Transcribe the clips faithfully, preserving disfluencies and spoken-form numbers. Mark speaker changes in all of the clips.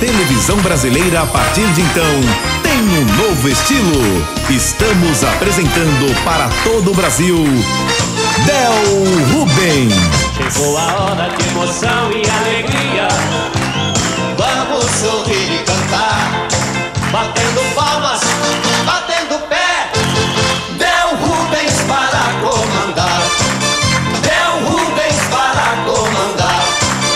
Speaker 1: televisão brasileira a partir de então tem um novo estilo. Estamos apresentando para todo o Brasil Del Rubem.
Speaker 2: Chegou a hora de emoção e alegria. Vamos sorrir e cantar, batendo palmas, batendo pé. Del Rubens para comandar. Del Rubens para comandar.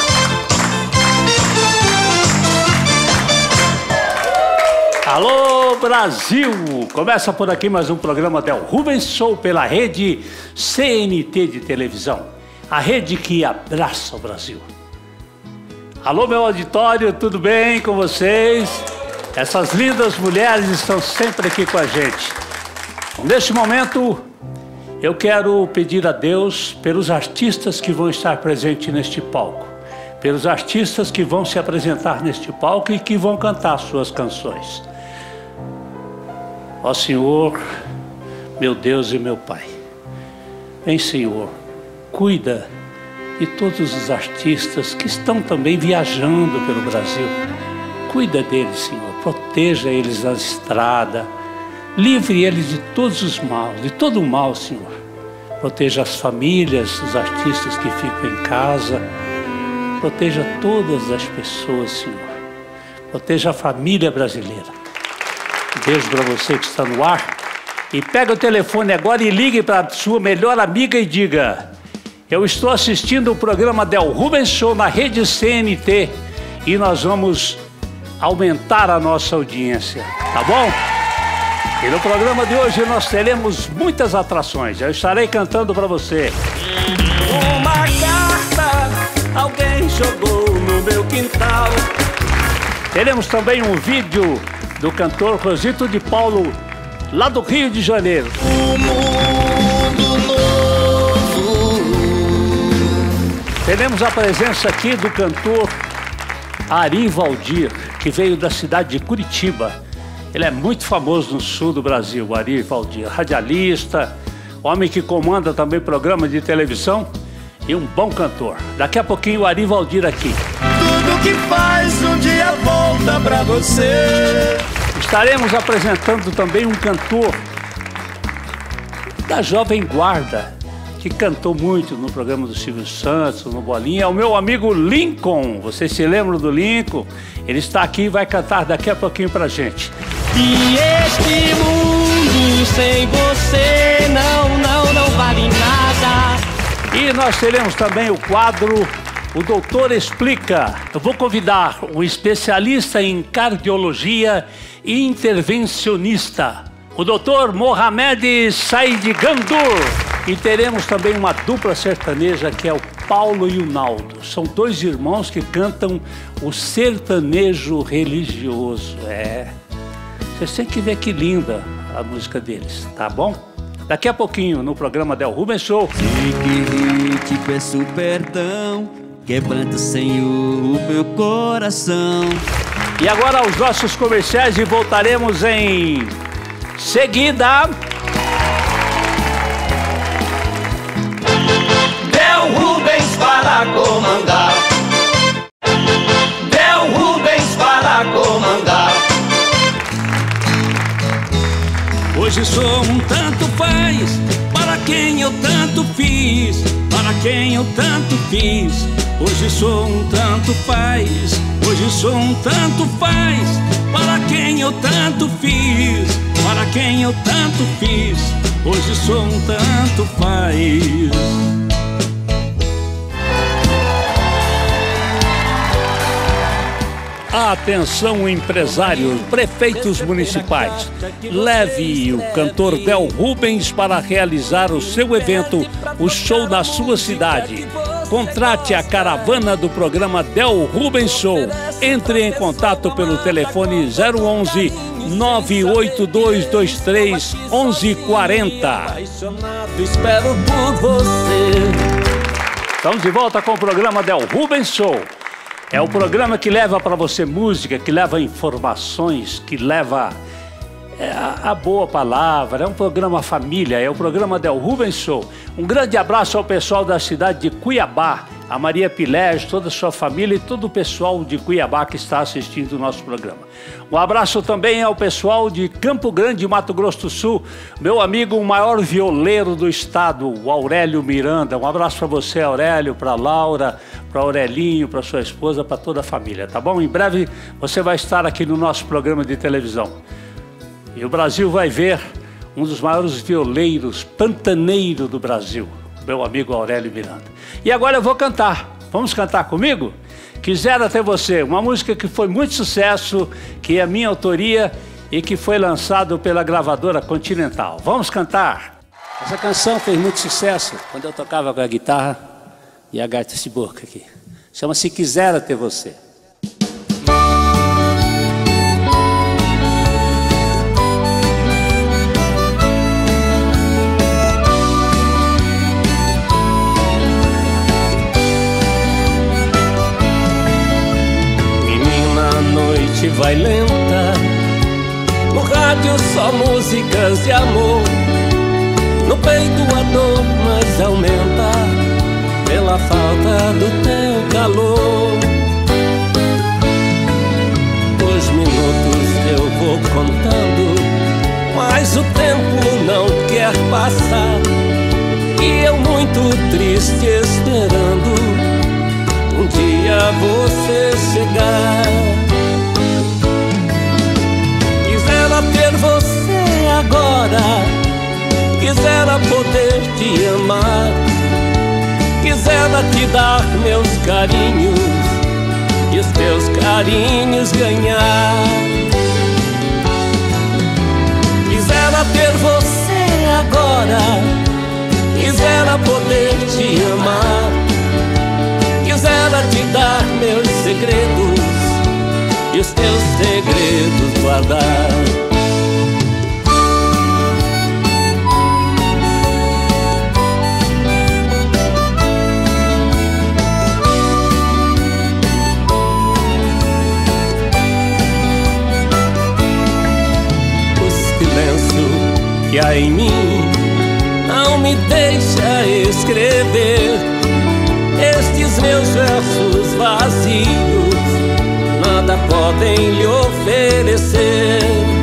Speaker 3: Alô Brasil! Começa por aqui mais um programa Del Rubens Show pela rede C N T de televisão. A rede que abraça o Brasil. Alô meu auditório, tudo bem com vocês? Essas lindas mulheres estão sempre aqui com a gente. Neste momento, eu quero pedir a Deus pelos artistas que vão estar presentes neste palco. Pelos artistas que vão se apresentar neste palco e que vão cantar suas canções. Ó Senhor, meu Deus e meu Pai, vem Senhor, cuida de todos os artistas que estão também viajando pelo Brasil. Cuida deles, Senhor, proteja eles na estrada, livre eles de todos os maus, de todo o mal, Senhor. Proteja as famílias, os artistas que ficam em casa, proteja todas as pessoas, Senhor. Proteja a família brasileira. Beijo para você que está no ar. E pega o telefone agora e ligue para a sua melhor amiga e diga: eu estou assistindo o programa Del Rubens Show na rede C N T e nós vamos aumentar a nossa audiência, tá bom? E no programa de hoje nós teremos muitas atrações. Eu estarei cantando para você.
Speaker 2: Uma carta alguém jogou no meu quintal.
Speaker 3: Teremos também um vídeo do cantor Rosito de Paulo, lá do Rio de Janeiro.
Speaker 2: Um mundo novo.
Speaker 3: Teremos a presença aqui do cantor Ari Valdir, que veio da cidade de Curitiba. Ele é muito famoso no sul do Brasil, Ari Valdir, radialista, homem que comanda também programa de televisão e um bom cantor. Daqui a pouquinho o Ari Valdir aqui.
Speaker 2: Tudo que faz um dia volta pra você.
Speaker 3: Estaremos apresentando também um cantor da Jovem Guarda, que cantou muito no programa do Silvio Santos, no Bolinha. É o meu amigo Lincoln. Vocês se lembram do Lincoln? Ele está aqui e vai cantar daqui a pouquinho pra gente.
Speaker 2: E este mundo sem você não, não, não vale nada.
Speaker 3: E nós teremos também o quadro O Doutor Explica. Eu vou convidar um especialista em cardiologia e intervencionista, o doutor Mohamed Said Gandur. E teremos também uma dupla sertaneja que é o Paulo e o Naldo. São dois irmãos que cantam o sertanejo religioso. É, vocês têm que ver que linda a música deles, tá bom? Daqui a pouquinho no programa Del Rubens Show.
Speaker 4: Sei que te peço perdão, quebranta, Senhor, o meu coração.
Speaker 3: E agora os nossos comerciais e voltaremos em seguida.
Speaker 2: Del Rubens para comandar. Del Rubens para comandar.
Speaker 4: Hoje sou um tanto faz, para quem eu tanto fiz, para quem eu tanto fiz. Hoje sou um tanto faz, hoje sou um tanto faz, para quem eu tanto fiz, para quem eu tanto fiz. Hoje sou um tanto faz.
Speaker 3: Atenção empresários, prefeitos municipais, leve o cantor Del Rubens para realizar o seu evento, o show da sua cidade. Contrate a caravana do programa Del Rubens Show. Entre em contato pelo telefone zero onze, nove oito dois dois três, onze quarenta.
Speaker 2: Espero por você.
Speaker 3: Estamos de volta com o programa Del Rubens Show. É o programa que leva para você música, que leva informações, que leva é a, a boa palavra, é um programa família, é o programa Del Rubens Show. Um grande abraço ao pessoal da cidade de Cuiabá, a Maria Pilés, toda a sua família e todo o pessoal de Cuiabá que está assistindo o nosso programa. Um abraço também ao pessoal de Campo Grande, Mato Grosso do Sul, meu amigo, o maior violeiro do estado, o Aurélio Miranda. Um abraço para você, Aurélio, para Laura, para Aurelinho, para sua esposa, para toda a família, tá bom? Em breve você vai estar aqui no nosso programa de televisão. E o Brasil vai ver um dos maiores violeiros, pantaneiro do Brasil, meu amigo Aurélio Miranda. E agora eu vou cantar. Vamos cantar comigo? Quisera Ter Você, uma música que foi muito sucesso, que é minha autoria e que foi lançado pela gravadora Continental. Vamos cantar? Essa canção fez muito sucesso quando eu tocava com a guitarra e a gaita de boca aqui. Chama-se Quisera Ter Você.
Speaker 4: Vai lenta, no rádio só músicas de amor, no peito a dor mais aumenta, pela falta do teu calor. Os minutos eu vou contando, mas o tempo não quer passar, e eu muito triste esperando um dia você chegar. Ter você agora, quisera poder te amar, quisera te dar meus carinhos e os teus carinhos ganhar. Quisera ter você agora, quisera poder te amar, quisera te dar meus segredos e os teus segredos guardar. Que há em mim não me deixa escrever estes meus versos vazios, nada podem lhe oferecer.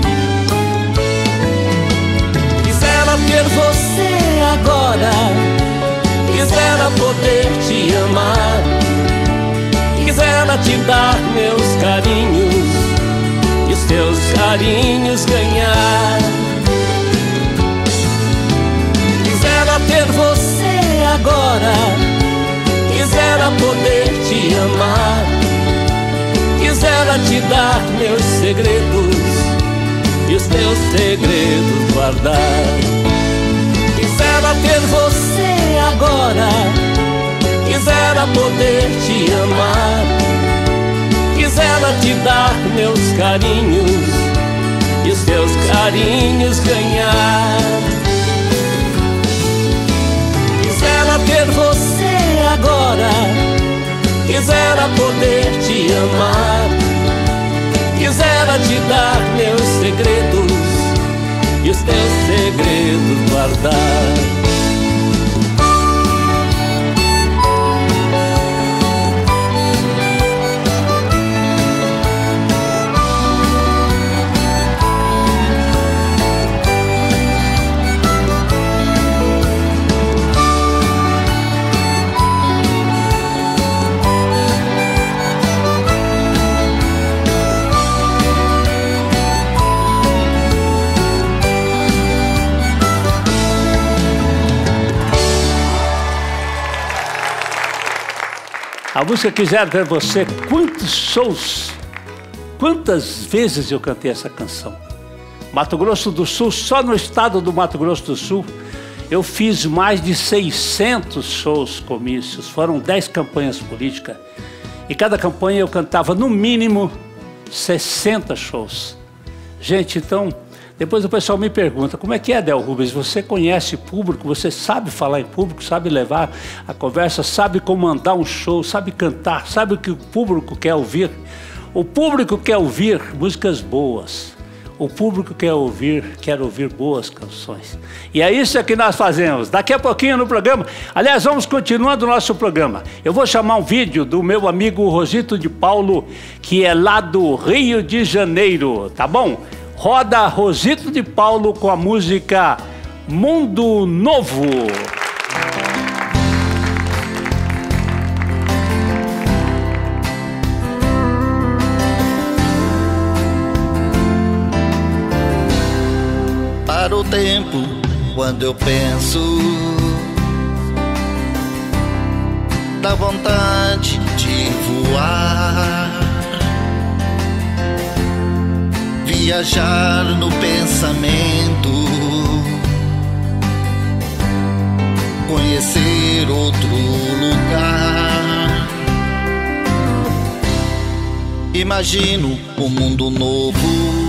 Speaker 4: Quisera ter você agora, quisera poder te amar, quisera te dar meus carinhos e os teus carinhos ganhar. Ter você agora, quisera poder te amar, quisera te dar meus segredos e os teus segredos guardar. Quisera ter você agora, quisera poder te amar, quisera te dar meus carinhos e os teus carinhos ganhar. Quisera ter você agora, quisera poder te amar, quisera te dar meus segredos e os teus segredos guardar.
Speaker 3: A música Quisera Ter Você, quantos shows, quantas vezes eu cantei essa canção. Mato Grosso do Sul, só no estado do Mato Grosso do Sul, eu fiz mais de seiscentos shows, comícios, foram dez campanhas políticas. E cada campanha eu cantava no mínimo sessenta shows. Gente, então, depois o pessoal me pergunta, como é que é, Del Rubens? Você conhece público, você sabe falar em público, sabe levar a conversa, sabe comandar um show, sabe cantar, sabe o que o público quer ouvir? O público quer ouvir músicas boas. O público quer ouvir, quer ouvir boas canções. E é isso que nós fazemos. Daqui a pouquinho no programa, aliás, vamos continuando o nosso programa. Eu vou chamar um vídeo do meu amigo Rosito de Paulo, que é lá do Rio de Janeiro, tá bom? Roda Rosito de Paulo com a música Mundo Novo.
Speaker 5: Para o tempo, quando eu penso, dá vontade de voar, viajar no pensamento, conhecer outro lugar. Imagino um mundo novo,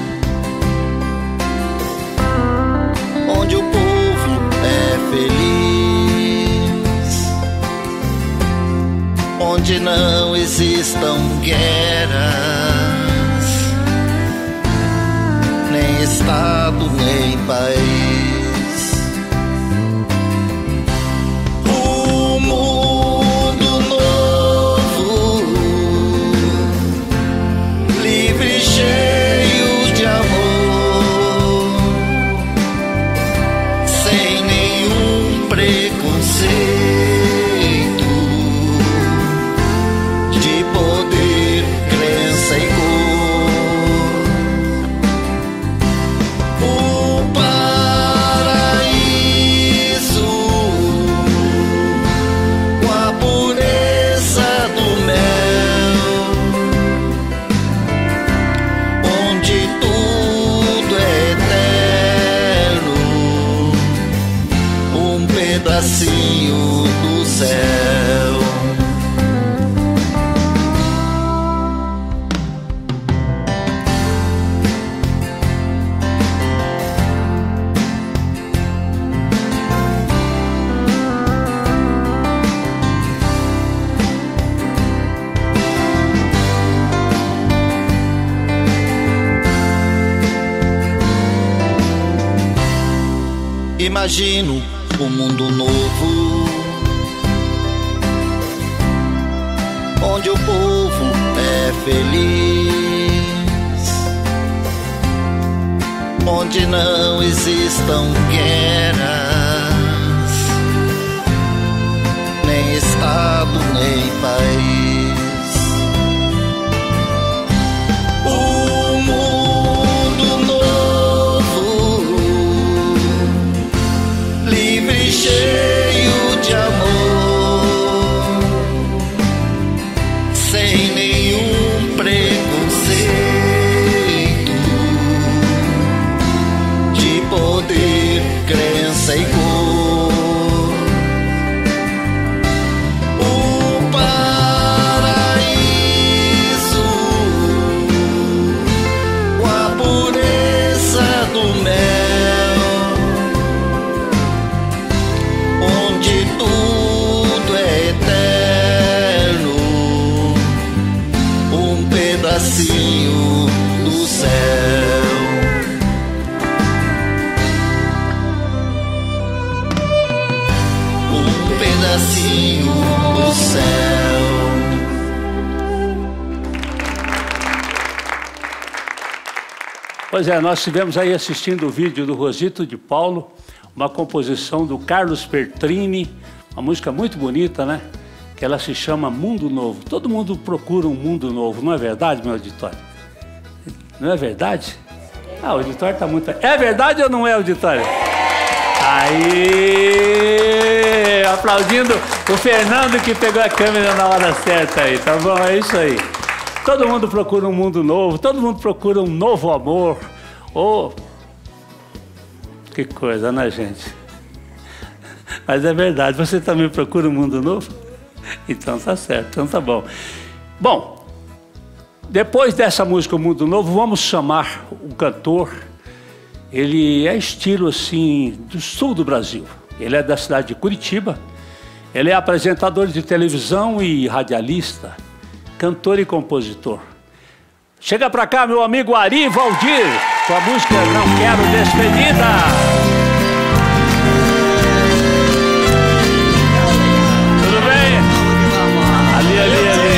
Speaker 5: onde o povo é feliz, onde não existam guerras, nem Estado, nem país. O mundo novo, livre e cheio de amor, preconceito, de poder, crença e cor. O paraíso, com a pureza do mel, onde tudo é eterno, um pedacinho do céu. Imagino um mundo novo, onde o povo é feliz, onde não existam guerras, nem Estado, nem país. O mundo novo, livre e cheio de amor, sem nenhum preconceito, de poder, crença e cor. O paraíso, com a pureza do mel, onde tudo é eterno, um pedacinho do céu. Um pedacinho do céu.
Speaker 3: Pois é, nós estivemos aí assistindo o vídeo do Rosito de Paulo, uma composição do Carlos Pertrini, uma música muito bonita, né? Que ela se chama Mundo Novo. Todo mundo procura um mundo novo, não é verdade, meu auditório? Não é verdade? Ah, o auditório está muito... É verdade ou não é, auditório? Aí, aplaudindo o Fernando que pegou a câmera na hora certa aí, tá bom? É isso aí. Todo mundo procura um mundo novo, todo mundo procura um novo amor. Oh, que coisa, né, gente? Mas é verdade, você também procura um mundo novo? Então tá certo, então tá bom. Bom, depois dessa música, O Mundo Novo, vamos chamar o cantor. Ele é estilo assim, do sul do Brasil. Ele é da cidade de Curitiba. Ele é apresentador de televisão e radialista, cantor e compositor. Chega pra cá, meu amigo Ari Valdir. com a música Não Quero Despedida. Tudo bem? Ali, ali, ali.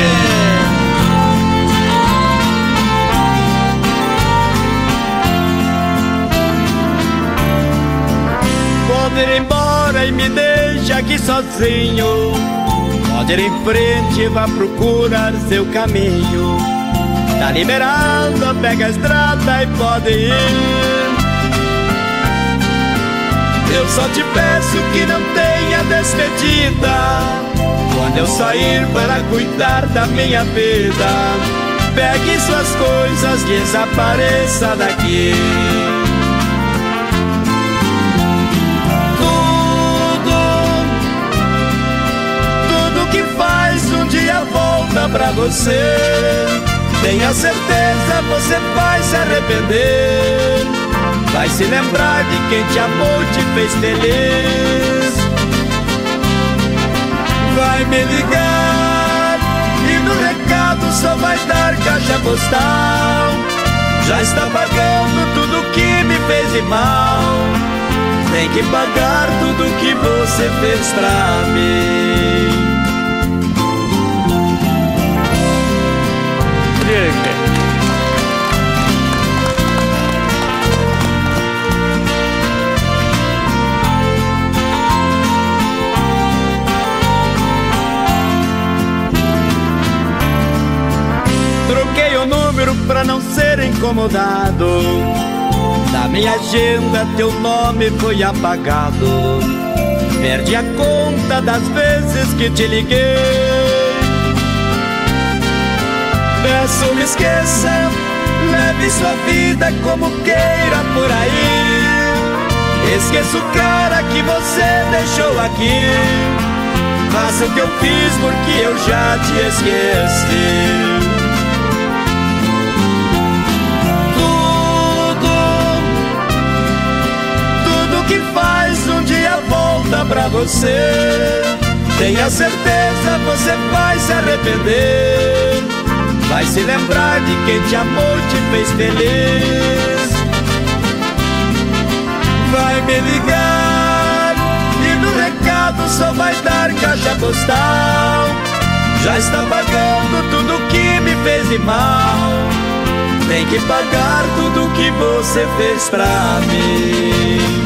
Speaker 2: Pode ir embora e me deixa aqui sozinho. Pode ir em frente e vá procurar seu caminho. Tá liberado, pega a estrada e pode ir. Eu só te peço que não tenha despedida. Quando eu sair para cuidar da minha vida, pegue suas coisas e desapareça daqui. Um dia volta pra você. Tenha certeza, você vai se arrepender. Vai se lembrar de quem te amou, te fez feliz. Vai me ligar e no recado só vai dar caixa postal. Já está pagando tudo que me fez de mal. Tem que pagar tudo que você fez pra mim. Troquei o número pra não ser incomodado. Da minha agenda teu nome foi apagado. Perdi a conta das vezes que te liguei. Peço me esqueça, leve sua vida como queira por aí. Esqueça o cara que você deixou aqui. Faça o que eu fiz porque eu já te esqueci. Tudo, tudo que faz um dia volta pra você. Tenha certeza, você vai se arrepender. Vai se lembrar de quem te amou, te fez feliz. Vai me ligar e no recado só vai dar caixa postal. Já está pagando tudo que me fez de mal. Tem que pagar tudo que você fez pra mim.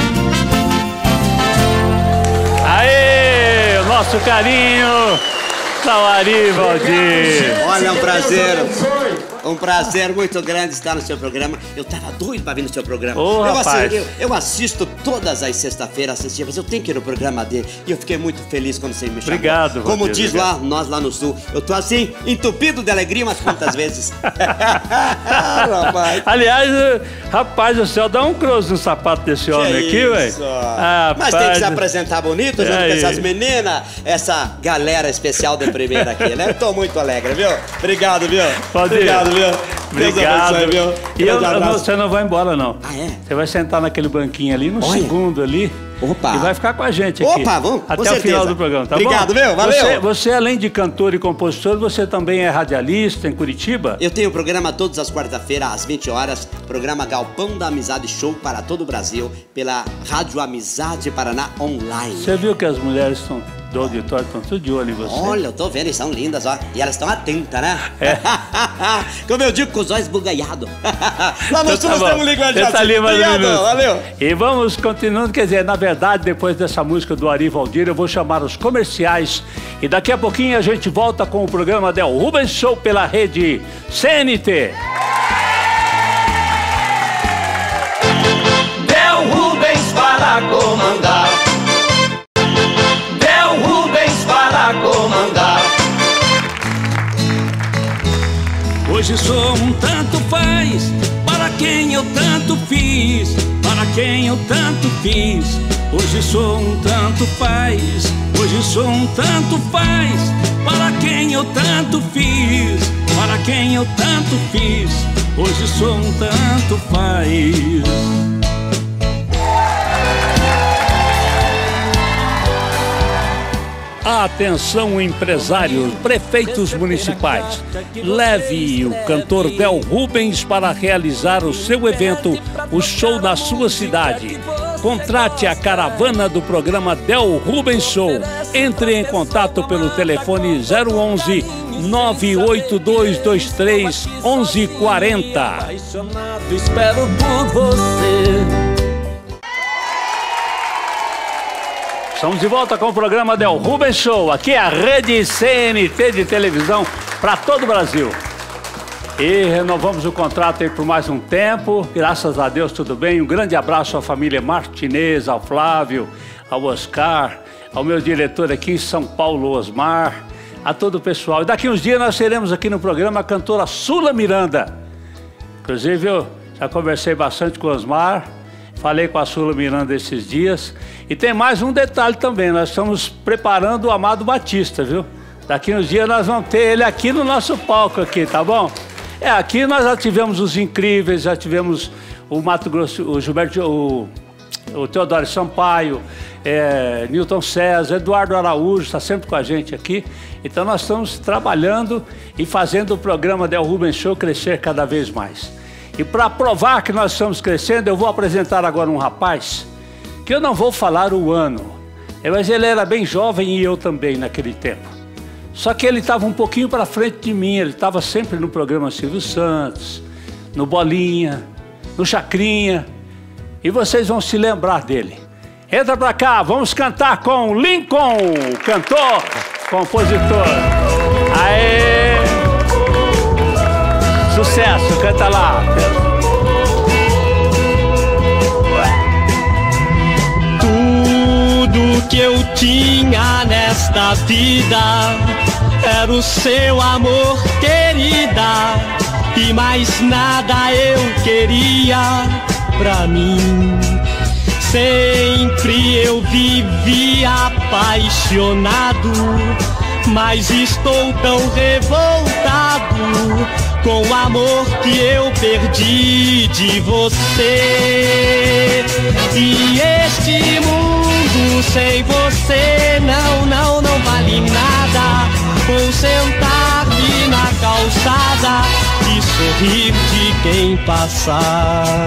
Speaker 3: Aê, o nosso carinho Ari Valdir.
Speaker 6: Olha, é um prazer, um prazer muito grande estar no seu programa. Eu tava doido pra vir no seu programa.
Speaker 3: Ô,
Speaker 6: eu,
Speaker 3: rapaz.
Speaker 6: assisto, eu, eu assisto todas as sextas-feiras, assistia, mas eu tenho que ir no programa dele. E eu fiquei muito feliz quando você me chamou.
Speaker 3: Obrigado, Valdir.
Speaker 6: Como diz
Speaker 3: obrigado.
Speaker 6: lá, nós lá no Sul, eu tô assim, entupido de alegria umas quantas vezes. Rapaz.
Speaker 3: Aliás, rapaz do céu, dá um cross no sapato desse homem aqui, velho. Ah,
Speaker 6: mas tem que se apresentar bonito junto
Speaker 3: É
Speaker 6: com
Speaker 3: aí.
Speaker 6: essas meninas, essa galera especial de primeira aqui, né? Eu tô muito alegre, viu? Obrigado, viu?
Speaker 3: Valdir.
Speaker 6: Obrigado, viu? Deus
Speaker 3: Obrigado.
Speaker 6: abençoe, viu?
Speaker 3: E eu,
Speaker 6: Grande
Speaker 3: eu não-
Speaker 6: abraço.
Speaker 3: você não vai embora, não.
Speaker 6: Ah, é?
Speaker 3: Você vai sentar naquele banquinho ali, no
Speaker 6: Olha.
Speaker 3: segundo ali.
Speaker 6: Opa.
Speaker 3: E vai ficar com a gente aqui.
Speaker 6: Opa, vamos, com
Speaker 3: até o
Speaker 6: certeza.
Speaker 3: final do programa, tá
Speaker 6: Obrigado,
Speaker 3: bom?
Speaker 6: meu, valeu.
Speaker 3: Você, você, além de cantor e compositor, você também é radialista em Curitiba?
Speaker 6: Eu tenho programa todas as quarta-feiras, às vinte horas, programa Galpão da Amizade Show para todo o Brasil, pela Rádio Amizade Paraná Online.
Speaker 3: Você viu que as mulheres estão do auditório estão tudo de olho em você?
Speaker 6: Olha, eu tô vendo, elas são lindas, ó. E elas estão atentas, né?
Speaker 3: É.
Speaker 6: Como eu digo, com os olhos bugalhados. Lá no
Speaker 3: Então
Speaker 6: Sul
Speaker 3: tá
Speaker 6: nós
Speaker 3: bom.
Speaker 6: temos língua de
Speaker 3: Você tá ali mais um
Speaker 6: Obrigado,
Speaker 3: minuto.
Speaker 6: valeu.
Speaker 3: E vamos continuando, quer dizer, na verdade, depois dessa música do Ari Valdir, eu vou chamar os comerciais e daqui a pouquinho a gente volta com o programa Del Rubens Show pela rede C N T.
Speaker 2: Del Rubens para comandar. Del Rubens para comandar.
Speaker 4: Hoje sou um tanto faz, para quem eu tanto fiz, para quem eu tanto fiz. Hoje sou um tanto faz, hoje sou um tanto faz, para quem eu tanto fiz, para quem eu tanto fiz. Hoje sou um tanto faz.
Speaker 3: Atenção empresários, prefeitos municipais, leve o cantor Del Rubens para realizar o seu evento, o show na sua cidade. Contrate a caravana do programa Del Rubens Show. Entre em contato pelo telefone zero onze, nove oito dois dois três, onze quarenta.
Speaker 2: Espero por você.
Speaker 3: Estamos de volta com o programa Del Rubens Show. Aqui é a rede C N T de televisão para todo o Brasil. E renovamos o contrato aí por mais um tempo. Graças a Deus, tudo bem. Um grande abraço à família Martinez, ao Flávio, ao Oscar, ao meu diretor aqui em São Paulo, Osmar, a todo o pessoal. E daqui uns dias nós teremos aqui no programa a cantora Sula Miranda. Inclusive, eu já conversei bastante com o Osmar. Falei com a Sula Miranda esses dias. E tem mais um detalhe também. Nós estamos preparando o Amado Batista, viu? Daqui uns dias nós vamos ter ele aqui no nosso palco aqui, tá bom? É, aqui nós já tivemos os Incríveis, já tivemos o Mato Grosso, o Gilberto, o, o Teodoro Sampaio, é, Newton César, Eduardo Araújo, está sempre com a gente aqui. Então nós estamos trabalhando e fazendo o programa Del Rubens Show crescer cada vez mais. E para provar que nós estamos crescendo, eu vou apresentar agora um rapaz, que eu não vou falar o ano, mas ele era bem jovem e eu também naquele tempo. Só que ele estava um pouquinho para frente de mim, ele estava sempre no programa Silvio Santos, no Bolinha, no Chacrinha, e vocês vão se lembrar dele. Entra para cá, vamos cantar com Lincoln, cantor, compositor. Aê! Sucesso, canta lá.
Speaker 7: Tudo que eu tinha nesta vida era o seu amor, querida, e mais nada eu queria pra mim. Sempre eu vivia apaixonado, mas estou tão revoltado com o amor que eu perdi de você. E este mundo sem você não, não, não vale nada. Vou sentar-me na calçada e sorrir de quem passar.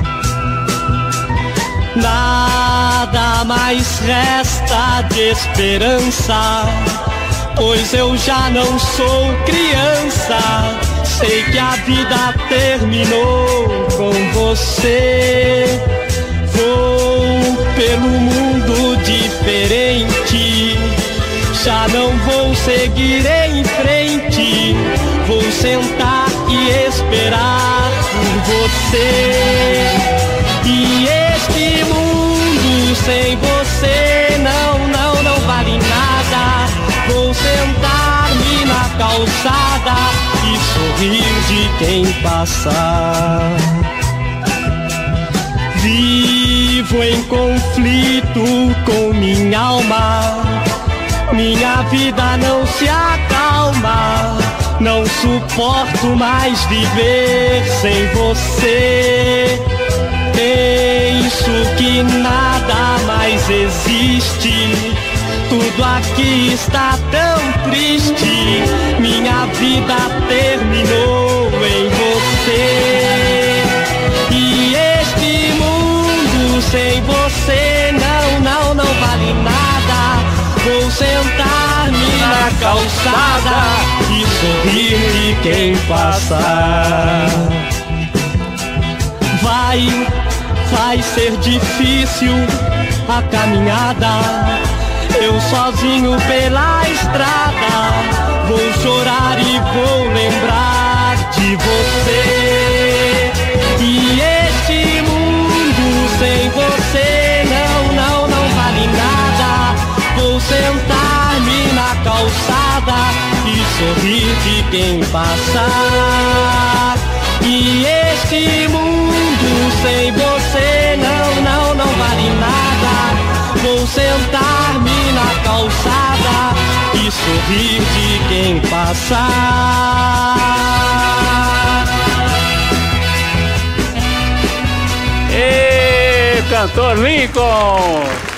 Speaker 7: Nada mais resta de esperança, pois eu já não sou criança. Sei que a vida terminou com você. Vou pelo mundo diferente, já não vou seguir em frente. Vou sentar e esperar por você. E este mundo sem você não, não, não vale nada. Vou sentar-me na calçada e sorrir de quem passar. Vivo em conflito com minha alma, minha vida não se acalma. Não suporto mais viver sem você. Penso que nada mais existe, tudo aqui está tão triste. Minha vida terminou em você. E este mundo sem você não, não, não vale nada. Vou sentar-me na calçada e sorrir de quem passar. Vai, vai ser difícil a caminhada, eu sozinho pela estrada. Vou chorar e vou lembrar de você. E este mundo sem você não, não, não vale nada. Vou sentar-me na calçada e sorrir de quem passar. E este mundo sem você não, não, não vale nada. Vou sentar-me na calçada e sorrir de quem passar.
Speaker 3: Ê, cantor Lincoln!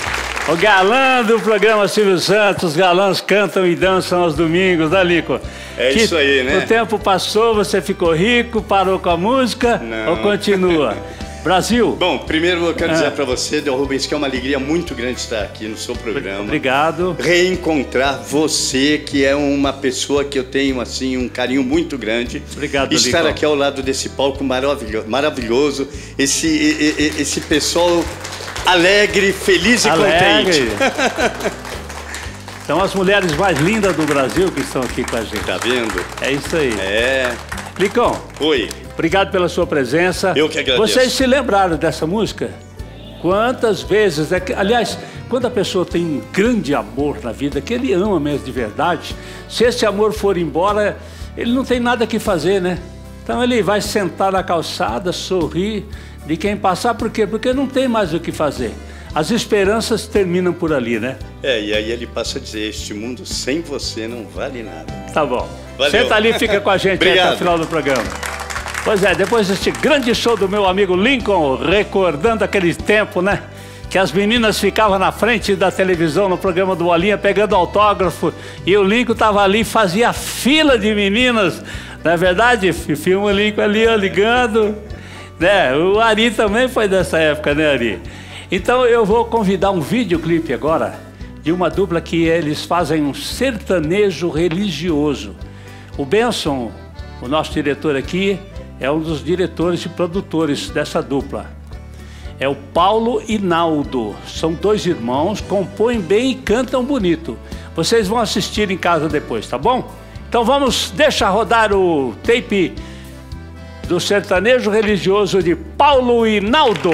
Speaker 3: O galã do programa Silvio Santos, os galãs cantam e dançam aos domingos, né, Lico?
Speaker 8: É
Speaker 3: que
Speaker 8: isso aí, né?
Speaker 3: O tempo passou, você ficou rico, parou com a música.
Speaker 8: Não.
Speaker 3: Ou continua? Brasil.
Speaker 8: Bom, primeiro eu quero
Speaker 3: Ah.
Speaker 8: dizer para você, Del Rubens, que é uma alegria muito grande estar aqui no seu programa.
Speaker 3: Obrigado.
Speaker 8: Reencontrar você, que é uma pessoa que eu tenho, assim, um carinho muito grande.
Speaker 3: Obrigado,
Speaker 8: Estar
Speaker 3: Lico.
Speaker 8: aqui ao lado desse palco maravilhoso, maravilhoso esse, e- e- esse pessoal alegre, feliz e
Speaker 3: Alegre.
Speaker 8: contente.
Speaker 3: São as mulheres mais lindas do Brasil que estão aqui com a gente.
Speaker 8: Tá vendo?
Speaker 3: É isso aí.
Speaker 8: É.
Speaker 3: Licão,
Speaker 8: Oi.
Speaker 3: obrigado pela sua presença.
Speaker 8: Eu que agradeço.
Speaker 3: Vocês se lembraram dessa música? Quantas vezes? É que, aliás, quando a pessoa tem um grande amor na vida, que ele ama mesmo de verdade, se esse amor for embora, ele não tem nada que fazer, né? Então ele vai sentar na calçada, sorrir de quem passar. Por quê? Porque não tem mais o que fazer. As esperanças terminam por ali, né?
Speaker 8: É, e aí ele passa a dizer, este mundo sem você não vale nada.
Speaker 3: Tá bom.
Speaker 8: Valeu.
Speaker 3: Senta ali e fica com a gente até
Speaker 8: Obrigado.
Speaker 3: o final do programa. Pois é, depois deste grande show do meu amigo Lincoln, recordando aquele tempo, né? Que as meninas ficavam na frente da televisão no programa do Bolinha pegando autógrafo e o Lincoln tava ali, fazia fila de meninas. Não é verdade? Filma o Lincoln ali, ó, ligando. Né? O Ari também foi dessa época, né, Ari? Então eu vou convidar um videoclipe agora de uma dupla que eles fazem um sertanejo religioso. O Benson, o nosso diretor aqui, é um dos diretores e produtores dessa dupla. É o Paulo e Naldo. São dois irmãos, compõem bem e cantam bonito. Vocês vão assistir em casa depois, tá bom? Então vamos, deixa rodar o tape do sertanejo religioso de Paulo e Naldo.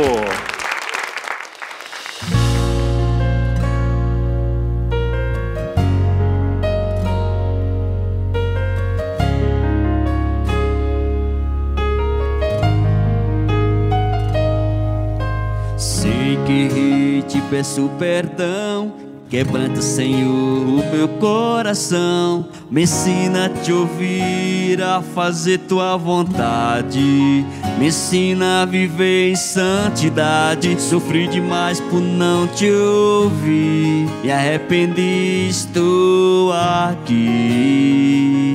Speaker 2: Sei que errei, te peço perdão. Quebranta, Senhor, o meu coração. Me ensina a te ouvir, a fazer tua vontade. Me ensina a viver em santidade. Sofri demais por não te ouvir. Me arrependi, estou aqui.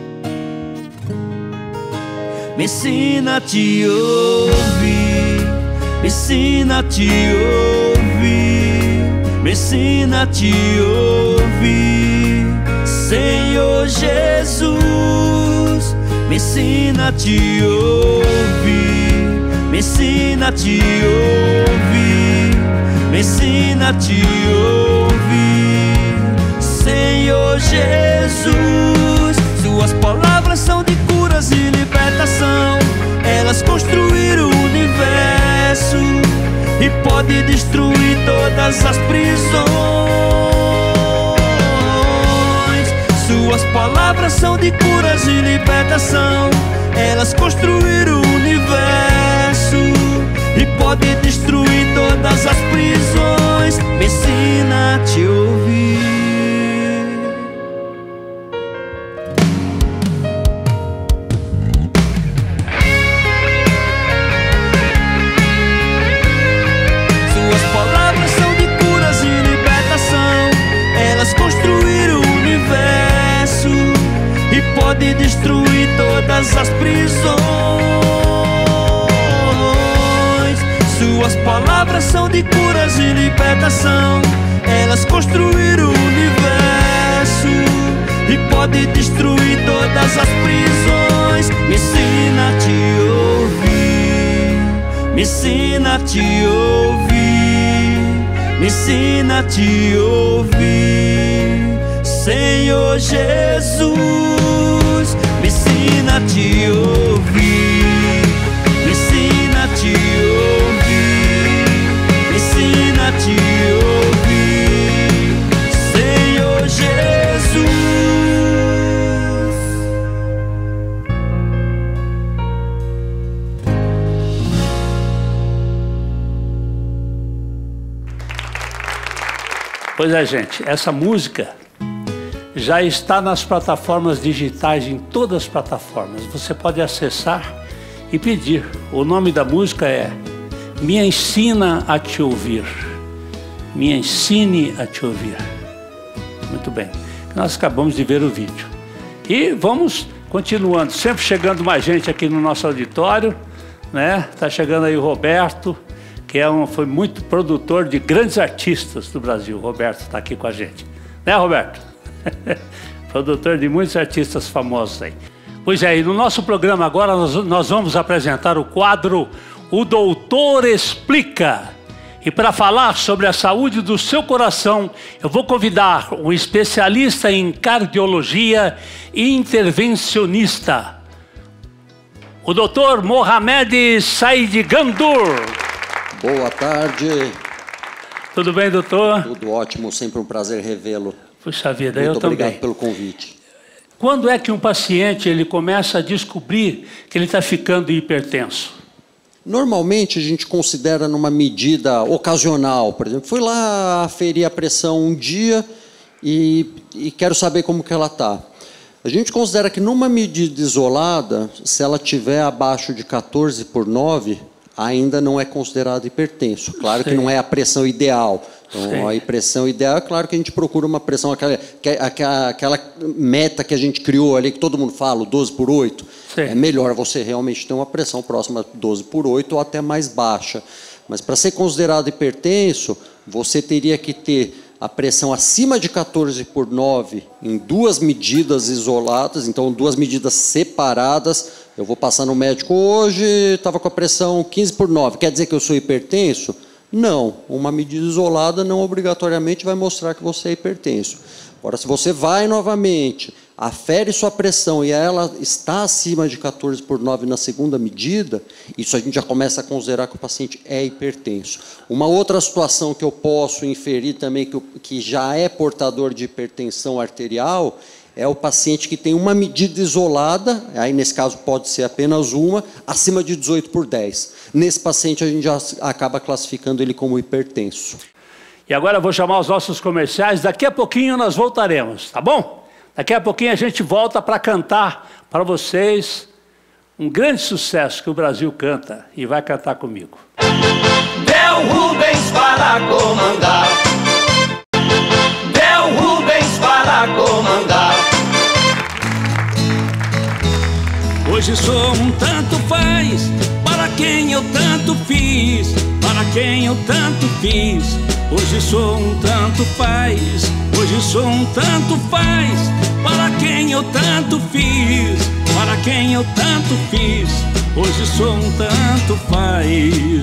Speaker 2: Me ensina a te ouvir. Me ensina a te ouvir. Me ensina a te ouvir, Senhor Jesus. Me ensina a te ouvir. Me ensina a te ouvir. Me ensina a te ouvir, Senhor Jesus. Suas palavras são de curas e libertação. Elas construíram o universo e pode destruir todas as prisões. Suas palavras são de curas e libertação. Elas construíram o universo e pode destruir todas as prisões. Me ensina a te ouvir. Pode destruir todas as prisões. Suas palavras são de curas e libertação. Elas construíram o universo e pode destruir todas as prisões. Me ensina a te ouvir. Me ensina a te ouvir. Me ensina a te ouvir, Senhor Jesus. Me ensina a te ouvir. Me ensina a te ouvir. Me ensina a te ouvir, Senhor Jesus.
Speaker 3: Pois é, gente, essa música já está nas plataformas digitais, em todas as plataformas. Você pode acessar e pedir. O nome da música é Me Ensina a Te Ouvir. Me ensine a te ouvir. Muito bem. Nós acabamos de ver o vídeo. E vamos continuando, sempre chegando mais gente aqui no nosso auditório, né? Tá chegando aí o Roberto, que é um, foi muito produtor de grandes artistas do Brasil. O Roberto está aqui com a gente. Né, Roberto? Produtor de muitos artistas famosos aí. Pois é, e no nosso programa agora nós, nós vamos apresentar o quadro O Doutor Explica. E para falar sobre a saúde do seu coração, eu vou convidar um especialista em cardiologia e intervencionista, o doutor Mohamed Said Gandour.
Speaker 9: Boa tarde.
Speaker 3: Tudo bem, doutor?
Speaker 9: Tudo ótimo, sempre um prazer revê-lo.
Speaker 3: Puxa vida,
Speaker 9: Muito
Speaker 3: eu também.
Speaker 9: Muito obrigado pelo convite.
Speaker 3: Quando é que um paciente ele começa a descobrir que ele está ficando hipertenso?
Speaker 9: Normalmente a gente considera numa medida ocasional. Por exemplo, fui lá aferir a pressão um dia e, e quero saber como que ela está. A gente considera que numa medida isolada, se ela estiver abaixo de quatorze por nove, ainda não é considerado hipertenso. Claro Sim. que não é a pressão ideal. Então, Sim. a pressão ideal, é claro que a gente procura uma pressão, aquela, aquela, aquela meta que a gente criou ali, que todo mundo fala, o doze por oito. Sim. É melhor você realmente ter uma pressão próxima a doze por oito ou até mais baixa. Mas para ser considerado hipertenso, você teria que ter a pressão acima de quatorze por nove em duas medidas isoladas, então duas medidas separadas. Eu vou passar no médico hoje, estava com a pressão quinze por nove. Quer dizer que eu sou hipertenso? Não. Uma medida isolada não obrigatoriamente vai mostrar que você é hipertenso. Agora, se você vai novamente, afere sua pressão e ela está acima de quatorze por nove na segunda medida, isso a gente já começa a considerar que o paciente é hipertenso. Uma outra situação que eu posso inferir também que, que já é portador de hipertensão arterial é o paciente que tem uma medida isolada, aí nesse caso pode ser apenas uma, acima de dezoito por dez. Nesse paciente a gente já acaba classificando ele como hipertenso.
Speaker 3: E agora eu vou chamar os nossos comerciais, daqui a pouquinho nós voltaremos, tá bom? Daqui a pouquinho a gente volta para cantar para vocês um grande sucesso que o Brasil canta e vai cantar comigo.
Speaker 2: Del Rubens para comandar, Del Rubens para comandar.
Speaker 4: Hoje sou um tanto faz, para quem eu tanto fiz, para quem eu tanto fiz. Hoje sou um tanto faz, hoje sou um tanto faz, para quem eu tanto fiz, para quem eu tanto fiz. Hoje sou um tanto faz.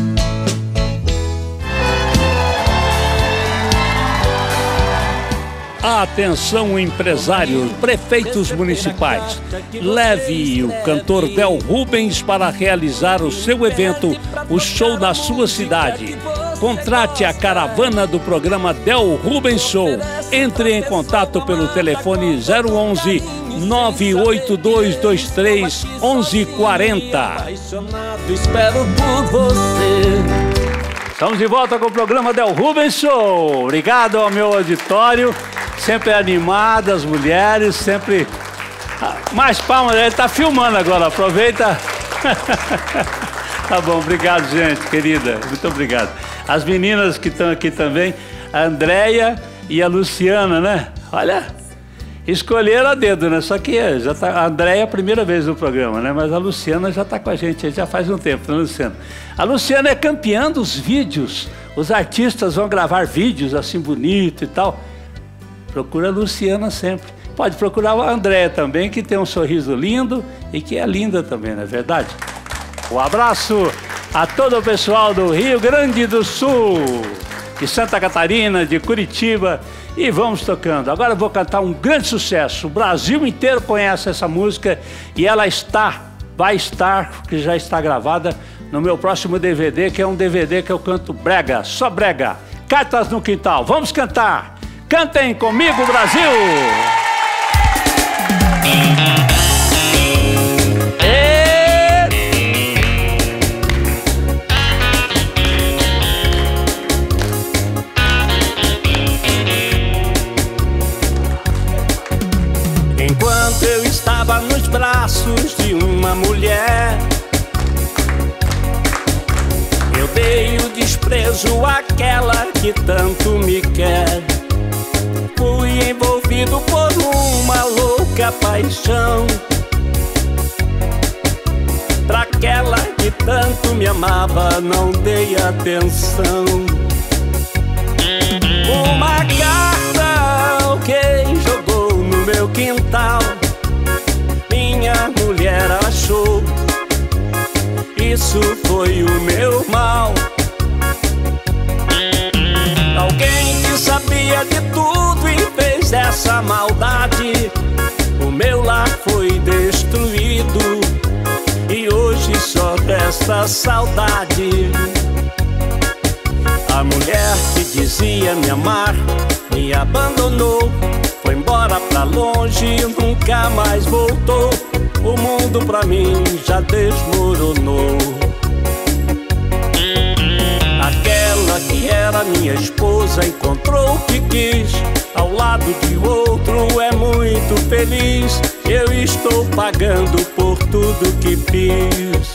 Speaker 3: Atenção, empresários, prefeitos municipais. Leve o cantor Del Rubens para realizar o seu evento, o show na sua cidade. Contrate a caravana do programa Del Rubens Show. Entre em contato pelo telefone zero onze, nove oito dois dois três, onze quarenta.
Speaker 2: Espero por você.
Speaker 3: Estamos de volta com o programa Del Rubens Show. Obrigado ao meu auditório. Sempre animada, as mulheres, sempre... Mais palmas, ele está filmando agora, aproveita. Tá bom, obrigado, gente, querida, muito obrigado. As meninas que estão aqui também, a Andréia e a Luciana, né? Olha, escolheram a dedo, né? Só que já tá, a Andréia é a primeira vez no programa, né? Mas a Luciana já está com a gente, já faz um tempo, né, Luciana? A Luciana é campeã dos vídeos, os artistas vão gravar vídeos assim bonito e tal. Procura a Luciana sempre. Pode procurar a Andréia também, que tem um sorriso lindo e que é linda também, não é verdade? Um abraço a todo o pessoal do Rio Grande do Sul, de Santa Catarina, de Curitiba, e vamos tocando. Agora eu vou cantar um grande sucesso. O Brasil inteiro conhece essa música e ela está, vai estar, que já está gravada no meu próximo D V D, que é um D V D que eu canto brega, só brega. Cartas no Quintal. Vamos cantar. Cantem comigo, Brasil! E...
Speaker 2: Enquanto eu estava nos braços de uma mulher, eu dei o desprezível
Speaker 4: desprezo aquela que tanto me quer. Fui envolvido por uma louca paixão, pra aquela que tanto me amava não dei atenção. Uma carta alguém jogou no meu quintal, minha mulher achou, isso foi o meu mal. Alguém que sabia de tudo e fez essa maldade, o meu lar foi destruído e hoje só resta saudade. A mulher que dizia me amar me abandonou, foi embora pra longe e nunca mais voltou. O mundo pra mim já desmoronou. Aquela que era minha esposa encontrou o que quis, ao lado de outro é muito feliz. Eu estou pagando por tudo que fiz.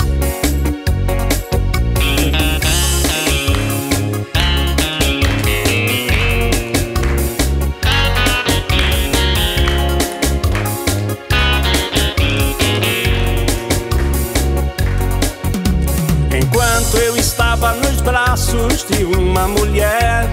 Speaker 4: Enquanto eu estava nos braços de uma mulher,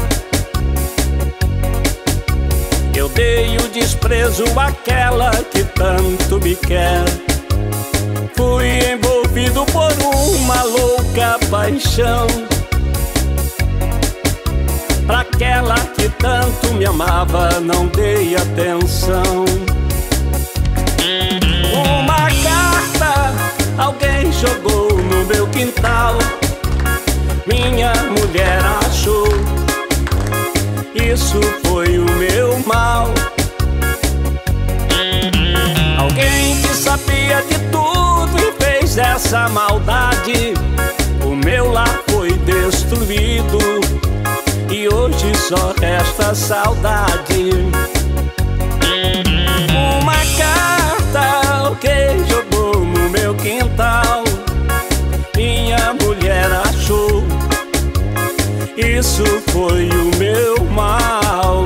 Speaker 4: eu dei o desprezo àquela que tanto me quer. Fui envolvido por uma louca paixão, pra aquela que tanto me amava não dei atenção. Uma carta alguém jogou no meu quintal, minha mulher achou, isso foi o meu mal. Alguém que sabia de tudo e fez essa maldade, o meu lar foi destruído e hoje só resta saudade. Uma carta alguém jogou no meu quintal, minha mulher achou, isso foi o meu mal.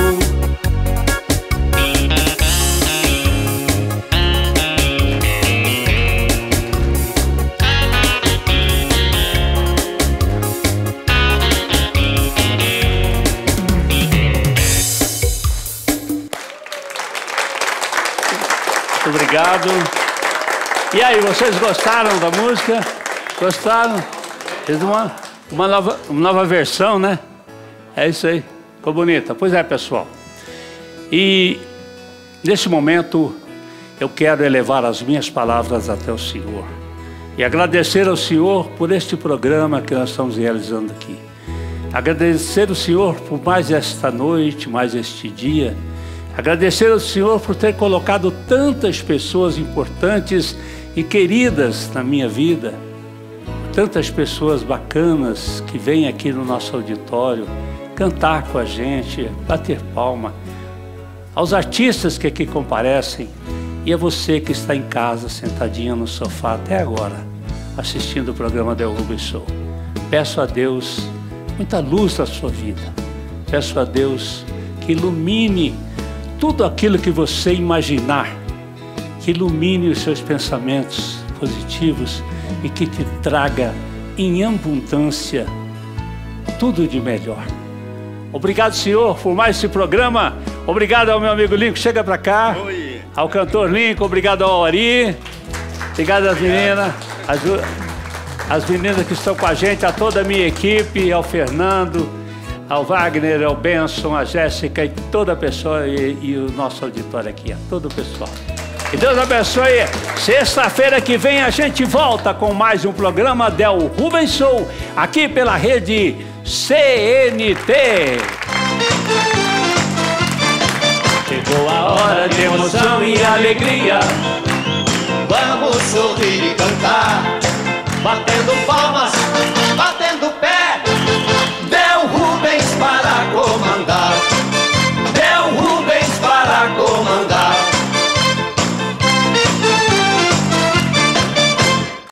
Speaker 3: Muito obrigado. E aí, vocês gostaram da música? Gostaram? Fez uma, uma, nova, uma nova versão, né? É isso aí. Ficou bonita. Pois é, pessoal. E nesse momento eu quero elevar as minhas palavras até o Senhor e agradecer ao Senhor por este programa que nós estamos realizando aqui. Agradecer ao Senhor por mais esta noite, mais este dia. Agradecer ao Senhor por ter colocado tantas pessoas importantes e queridas na minha vida. Tantas pessoas bacanas que vêm aqui no nosso auditório cantar com a gente, bater palma. Aos artistas que aqui comparecem e a você que está em casa, sentadinha no sofá até agora, assistindo o programa Del Rubens Show. Peço a Deus muita luz na sua vida. Peço a Deus que ilumine tudo aquilo que você imaginar, que ilumine os seus pensamentos positivos e que te traga em abundância tudo de melhor. Obrigado, Senhor, por mais esse programa. Obrigado ao meu amigo Lincoln, chega pra cá. Oi. Ao cantor Lincoln, obrigado ao Ari. Obrigado às meninas, as, as meninas que estão com a gente, a toda a minha equipe, ao Fernando, ao Wagner, ao Benson, a Jéssica e toda a pessoa e, e o nosso auditório aqui, a todo o pessoal. Que Deus abençoe. Sexta-feira que vem a gente volta com mais um programa Del Rubens Show, aqui pela rede C N T.
Speaker 2: Chegou a hora de emoção e alegria, vamos sorrir e cantar, batendo palmas